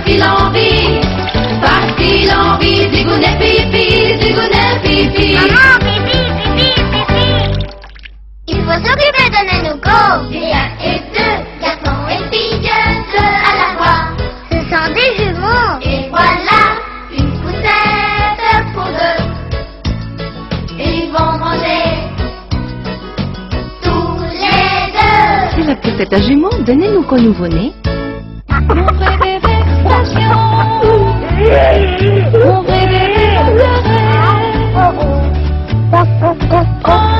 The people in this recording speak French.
parce qu'il a envie, zigounet pipi, zigounet pipi. Maman, pipi, pipi, pipi. Il faut s'occuper de Nenouko. Des 1 et 2, garçons et filles, 2 à la fois. Ce sont des jumeaux. Et voilà, une poussette pour 2. Et ils vont manger tous les 2. C'est la poussette à jumeaux de Nenouko nouveau-né. Mon vrai bébé patient, mon vrai bébé de rêve.